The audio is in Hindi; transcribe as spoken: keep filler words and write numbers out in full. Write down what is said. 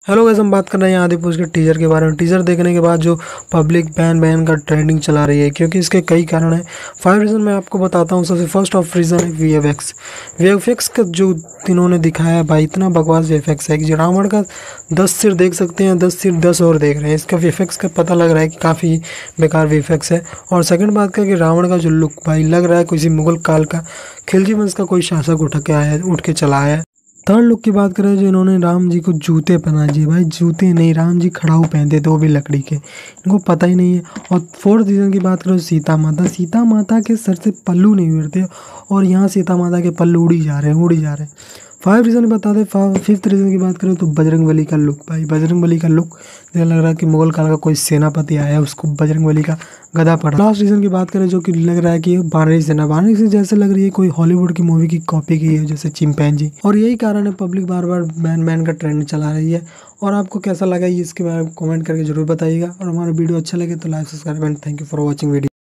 हेलो गाइस, हम बात कर रहे हैं आदि पुरुष के टीजर के बारे में। टीजर देखने के बाद जो पब्लिक बैन बैन का ट्रेंडिंग चला रही है, क्योंकि इसके कई कारण हैं। फाइव रीज़न मैं आपको बताता हूँ। सबसे फर्स्ट ऑफ रीज़न है V F X. V F X का जो इन्होंने दिखाया है भाई, इतना बकवास वी एफ एक्स है कि रावण का दस सिर देख सकते हैं, दस सिर दस और देख रहे हैं। इसका वी एफ एक्स का पता लग रहा है कि काफ़ी बेकार वी एफ एक्स है। और सेकंड बात का कि रावण का जो लुक भाई लग रहा है किसी मुगल काल का खिलजी वंश का कोई शासक उठ के आया है, उठ के चला आया है। थर्ड लुक की बात करें, जो इन्होंने राम जी को जूते पहना दिए भाई, जूते नहीं, राम जी खड़ाऊ पहनते थे वो भी लकड़ी के, इनको पता ही नहीं है। और फोर्थ रीज़न की बात करें, सीता माता सीता माता के सर से पल्लू नहीं उड़ते और यहाँ सीता माता के पल्लू उड़ी जा रहे हैं उड़ी जा रहे हैं। फाइव रीज़न बता दें। फिफ्थ रीज़न की बात करें तो बजरंगबली का लुक भाई, बजरंगबली का लुक जैसा लग रहा है कि मुगल काल का कोई सेनापति आया है, उसको बजरंगबली का गदा पड़ा। लास्ट रीज़न की बात करें जो कि लग रहा है कि बानरी सेना बानरी से जैसे लग रही है कोई हॉलीवुड की मूवी की कॉपी की है, जैसे चिंपैंजी। और यही कारण है पब्लिक बार बार बैन बैन का ट्रेंड चला रही है। और आपको कैसा लगा ये इसके बारे में कमेंट करके जरूर बताइएगा। और हमारा वीडियो अच्छा लगे तो like subscribe and thank you for watching video.